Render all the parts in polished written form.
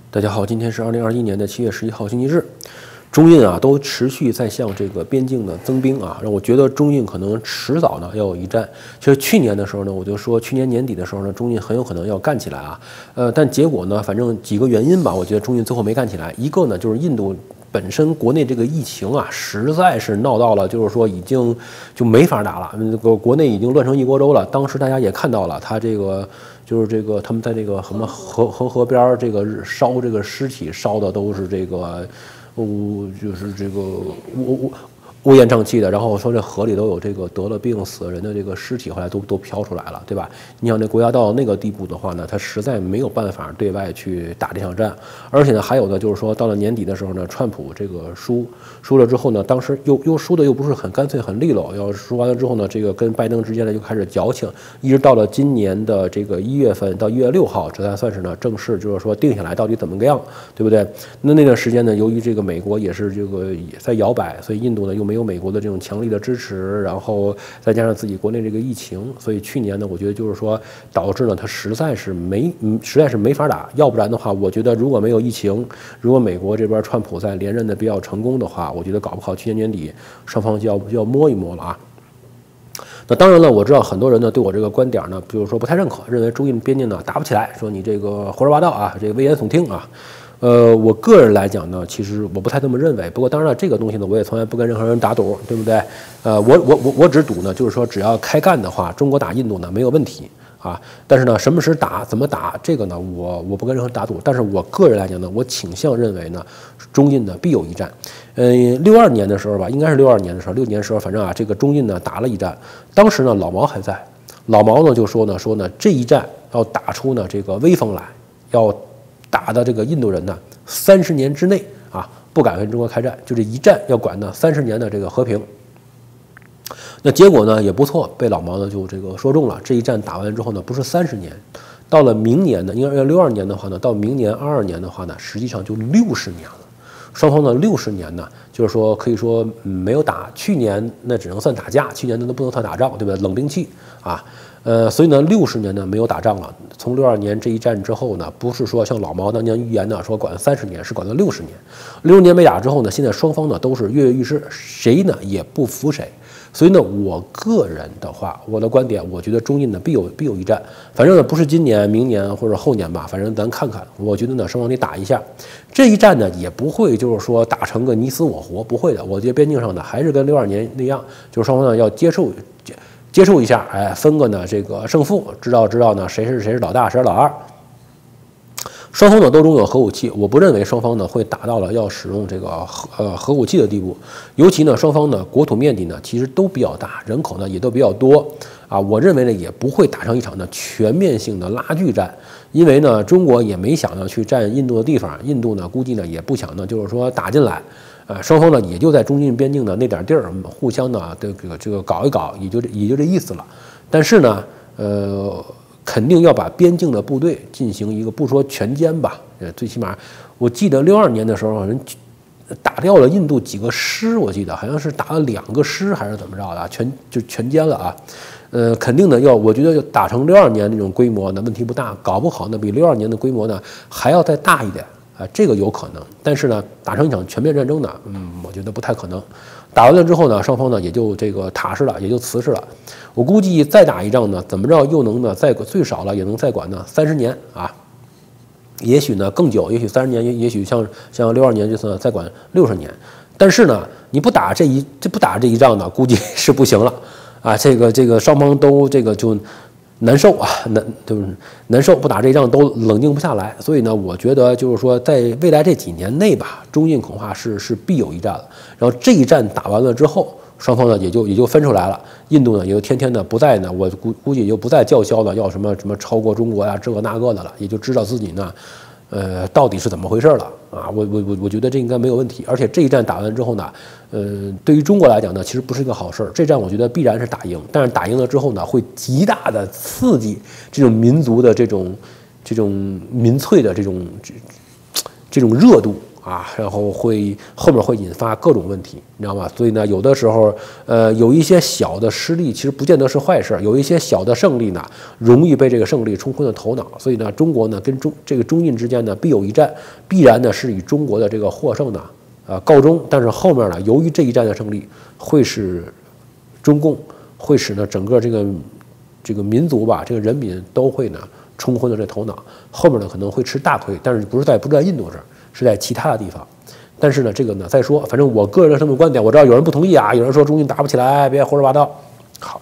大家好，今天是2021年的7月11号，星期日。中印啊都持续在向这个边境的增兵啊，让我觉得中印可能迟早呢要有一战。其实去年的时候呢，我就说去年年底的时候呢，中印很有可能要干起来啊。但结果呢，反正几个原因吧，我觉得中印最后没干起来。一个呢就是印度本身国内这个疫情啊，实在是闹到了，就是说已经就没法打了。这个国内已经乱成一锅粥了。当时大家也看到了，他这个。就是这个，他们在这个什么河边这个烧这个尸体，烧的都是这个，就是这个乌烟瘴气的。然后说这河里都有这个得了病死人的这个尸体，后来都飘出来了，对吧？你想这国家到那个地步的话呢，他实在没有办法对外去打这场战。而且呢，还有呢，就是说到了年底的时候呢，川普这个输了之后呢，当时又输的又不是很干脆很利落，要输完了之后呢，这个跟拜登之间呢就开始矫情，一直到了今年的这个1月份到1月6号，这才算是呢正式就是说定下来到底怎么个样，对不对？那段时间呢，由于这个美国也是这个也在摇摆，所以印度呢又没有美国的这种强力的支持，然后再加上自己国内这个疫情，所以去年呢，我觉得就是说导致呢他实在是没法打。要不然的话，我觉得如果没有疫情，如果美国这边川普在连任的比较成功的话，我觉得搞不好去年年底双方就要摸一摸了啊。那当然了，我知道很多人呢对我这个观点呢，比如说不太认可，认为中印边境呢打不起来，说你这个胡说八道啊，这个危言耸听啊。我个人来讲呢，其实我不太这么认为。不过当然了，这个东西呢，我也从来不跟任何人打赌，对不对？我只赌呢，就是说只要开干的话，中国打印度呢没有问题啊。但是呢，什么时打，怎么打，这个呢，我不跟任何人打赌。但是我个人来讲呢，我倾向认为呢，中印呢必有一战。62年的时候吧，应该是62年的时候，60年的时候，反正啊，这个中印呢打了一战。当时呢，老毛还在，老毛呢就说呢，这一战要打出呢这个威风来，要打的这个印度人呢，30年之内啊不敢跟中国开战，就这一战要管呢30年的这个和平。那结果呢也不错，被老毛呢就这个说中了。这一战打完之后呢，不是30年，到了明年呢，应该要62年的话呢，到明年22年的话呢，实际上就60年了。双方呢60年呢，就是说可以说没有打。去年那只能算打架，去年那都不能算打仗，对不对？冷兵器啊。所以呢，60年呢没有打仗了。从62年这一战之后呢，不是说像老毛当年预言的说管30年，是管到60年。60年没打之后呢，现在双方呢都是跃跃欲试，谁呢也不服谁。所以呢，我个人的话，我的观点，我觉得中印呢必有一战。反正呢不是今年、明年或者后年吧，反正咱看看。我觉得呢双方得打一下。这一战呢也不会就是说打成个你死我活，不会的。我觉得边境上呢还是跟62年那样，就是双方呢要接受一下，哎，分个呢这个胜负，知道呢谁是老大，谁是老二。双方呢都拥有核武器，我不认为双方呢会达到了要使用这个核武器的地步。尤其呢双方呢国土面积呢其实都比较大，人口呢也都比较多啊。我认为呢也不会打成一场呢全面性的拉锯战，因为呢中国也没想要去占印度的地方，印度呢估计呢也不想呢就是说打进来。双方呢也就在中印边境的那点地儿互相呢这个搞一搞，也就这意思了。但是呢，肯定要把边境的部队进行一个不说全歼吧，最起码我记得62年的时候，人打掉了印度几个师，我记得好像是打了2个师还是怎么着的，全歼了啊。肯定的我觉得要打成62年那种规模呢，问题不大，搞不好呢比62年的规模呢还要再大一点。这个有可能，但是呢，打成一场全面战争呢，我觉得不太可能。打完了之后呢，双方呢也就这个踏实了，也就瓷实了。我估计再打一仗呢，怎么着又能呢最少了也能再管呢30年啊，也许呢更久，也许30年，也许像62年就是再管60年。但是呢，你不打这一仗呢，估计是不行了啊。这个双方都这个就。难受啊，难受，不打这一仗都冷静不下来。所以呢，我觉得就是说，在未来这几年内吧，中印恐怕是必有一战了。然后这一战打完了之后，双方呢也就分出来了。印度呢也就天天的不再呢，我估计也就不再叫嚣了，要什么超过中国呀这个那个的了，也就知道自己呢。到底是怎么回事了啊？我觉得这应该没有问题。而且这一战打完之后呢，对于中国来讲呢，其实不是一个好事儿。这战我觉得必然是打赢，但是打赢了之后呢，会极大的刺激这种民族的这种民粹的这种热度啊，然后后面会引发各种问题，你知道吗？所以呢，有的时候，有一些小的失利其实不见得是坏事，有一些小的胜利呢，容易被这个胜利冲昏了头脑。所以呢，中国呢跟中印之间呢必有一战，必然呢是以中国的这个获胜呢告终。但是后面呢，由于这一战的胜利，会使中共会使呢整个这个民族吧，这个人民都会呢冲昏了这头脑，后面呢可能会吃大亏，但是不是在印度这儿。是在其他的地方，但是呢，这个呢再说，反正我个人的这么观点，我知道有人不同意啊，有人说中印打不起来，别胡说八道。好，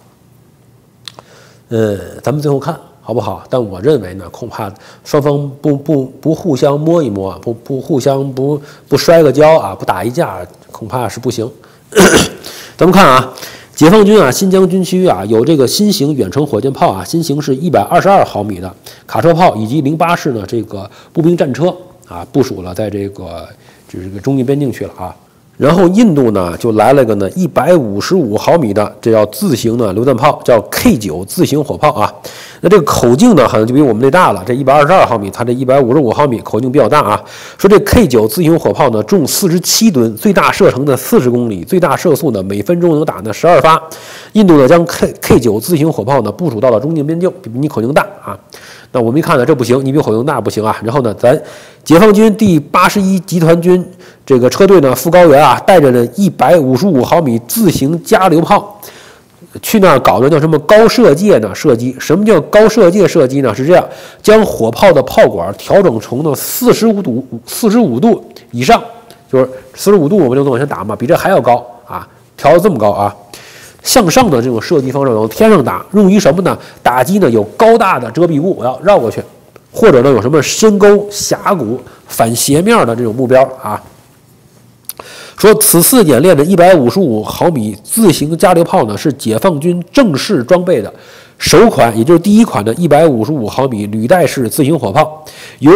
咱们最后看好不好？但我认为呢，恐怕双方不互相摸一摸，不互相不摔个跤啊，不打一架，恐怕是不行。咱们看啊，解放军啊，新疆军区啊有这个新型远程火箭炮啊，新型是122毫米的卡车炮，以及08式呢这个步兵战车。啊，部署了在这个中印边境去了啊。然后印度呢就来了个呢155毫米的，这叫自行的榴弹炮，叫 K9 自行火炮啊。那这个口径呢好像就比我们这大了，这122毫米，它这155毫米口径比较大啊。说这 K9 自行火炮呢重47吨，最大射程的40公里，最大射速呢每分钟能打呢12发。印度呢将 K9 自行火炮呢部署到了中印边境，比你口径大啊。那我们一看呢，这不行，你比口径大不行啊。然后呢，咱解放军第81集团军这个车队呢，副高原啊，带着呢155毫米自行加榴炮，去那儿搞的叫什么高射界呢射击？什么叫高射界射击呢？是这样，将火炮的炮管调整成呢45度以上，就是45度我们就能往前打嘛，比这还要高啊，调到这么高啊。向上的这种射击方式往天上打，用于什么呢？打击呢有高大的遮蔽物，我要绕过去，或者呢有什么深沟、峡谷、反斜面的这种目标啊。说此次演练的155毫米自行加榴炮呢，是解放军正式装备的首款，也就是第一款的155毫米履带式自行火炮，由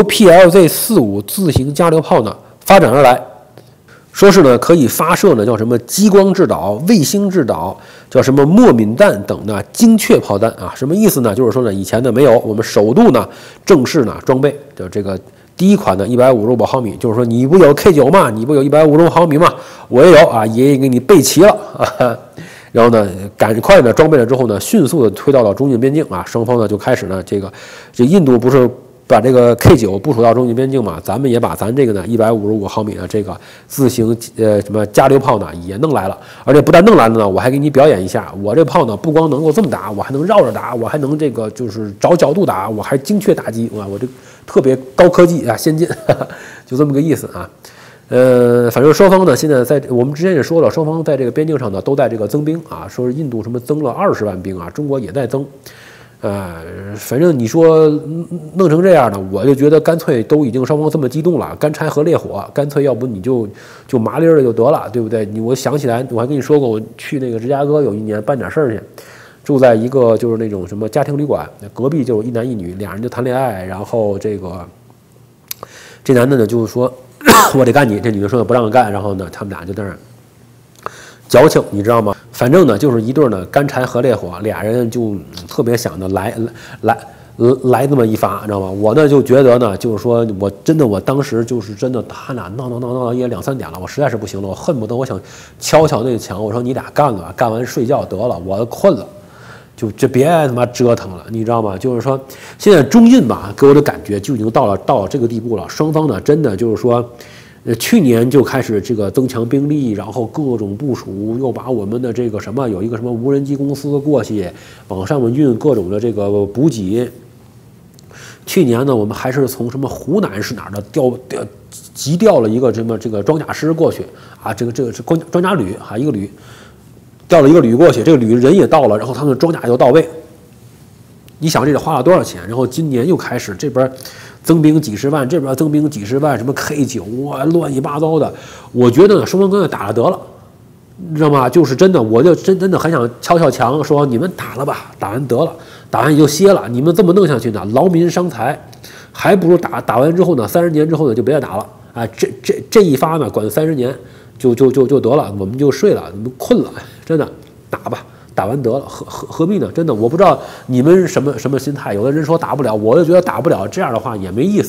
PLZ-45自行加榴炮呢发展而来。说是呢可以发射呢叫什么激光制导、卫星制导，叫什么莫敏弹等的精确炮弹啊？什么意思呢？就是说呢以前呢没有，我们首度呢正式呢装备的这个第一款的155毫米，就是说你不有 K9 嘛，你不有155毫米嘛，我也有啊，爷爷给你备齐了啊。然后呢，赶快呢装备了之后呢，迅速的推到了中印边境啊，双方呢就开始呢这印度不是把这个 K9 部署到中印边境嘛，咱们也把咱这个呢155毫米的这个自行什么加榴炮呢也弄来了，而且不但弄来了呢，我还给你表演一下，我这炮呢不光能够这么打，我还能绕着打，我还能这个就是找角度打，我还精确打击，哇，我这特别高科技啊，先进，就这么个意思啊。反正双方呢现在在我们之前也说了，双方在这个边境上呢都在这个增兵啊，说是印度什么增了20万兵啊，中国也在增。反正你说弄成这样的，我就觉得干脆都已经双方这么激动了，干柴和烈火，干脆要不你就麻利儿的就得了，对不对？我想起来，我还跟你说过，我去那个芝加哥有一年办点事儿去，住在一个就是那种什么家庭旅馆，隔壁就有一男一女，俩人就谈恋爱，然后这男的呢就是说我得干你，这女的说不让干，然后呢他们俩就在那儿矫情，你知道吗？反正呢，就是一对呢干柴和烈火，俩人就特别想的来这么一发，知道吗？我呢就觉得呢，就是说我当时就是真的，他俩闹到也2、3点了，我实在是不行了，我恨不得我想敲那个墙，我说你俩干了，干完睡觉得了，我困了，就别他妈折腾了，你知道吗？就是说现在中印吧，给我的感觉就已经到了这个地步了，双方呢真的就是说。去年就开始这个增强兵力，然后各种部署，又把我们的这个什么有一个什么无人机公司过去，往上面运各种的这个补给。去年呢，我们还是从什么湖南是哪儿的急调了一个这个装甲师过去啊，这个是装甲旅啊，一个旅调了一个旅过去，这个旅人也到了，然后他们的装甲又到位。你想这得花了多少钱？然后今年又开始这边。增兵几十万，这边增兵几十万，什么 K9 啊，乱七八糟的。我觉得呢，双方干脆打了得了，你知道吗？就是真的，我就真的很想敲墙，说你们打了吧，打完得了，打完也就歇了。你们这么弄下去呢，劳民伤财，还不如打完之后呢，30年之后呢就别再打了啊！这一发呢，管30年就得了，我们就睡了，你们困了，真的打吧。打完得了，何必呢？真的，我不知道你们什么心态。有的人说打不了，我就觉得打不了，这样的话也没意思。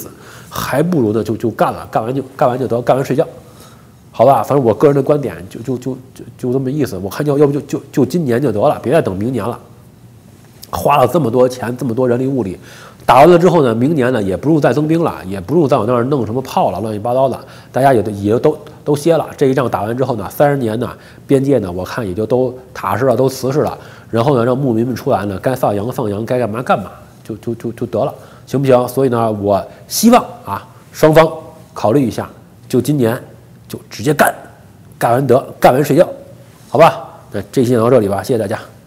还不如呢就干了，干完就得，干完睡觉，好吧？反正我个人的观点就这么意思。我看要不就今年就得了，别再等明年了。花了这么多钱，这么多人力物力，打完了之后呢，明年呢也不用再增兵了，也不用在我那儿弄什么炮了，乱七八糟的，大家也都歇了。这一仗打完之后呢，30年呢，边界呢，我看也就都踏实了，都瓷实了。然后呢，让牧民们出来呢，该放羊放羊，该干嘛干嘛，就得了，行不行？所以呢，我希望啊，双方考虑一下，就今年就直接干完得，干完睡觉，好吧？那这期讲到这里吧，谢谢大家。